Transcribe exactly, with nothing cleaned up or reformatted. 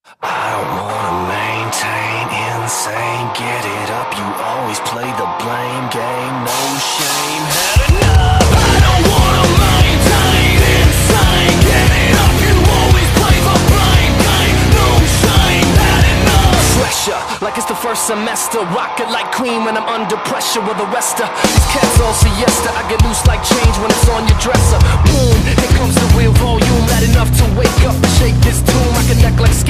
I don't wanna maintain insane. Get it up, you always play the blame game. No shame, had enough. I don't wanna maintain insane. Get it up, you always play the blame game. No shame, had enough. Pressure, like it's the first semester. Rock it like Queen when I'm under pressure. With the rest of these cats all siesta. I get loose like change when it's on your dresser. Boom, here comes the real volume. Loud enough to wake up and shake this tune. I can act like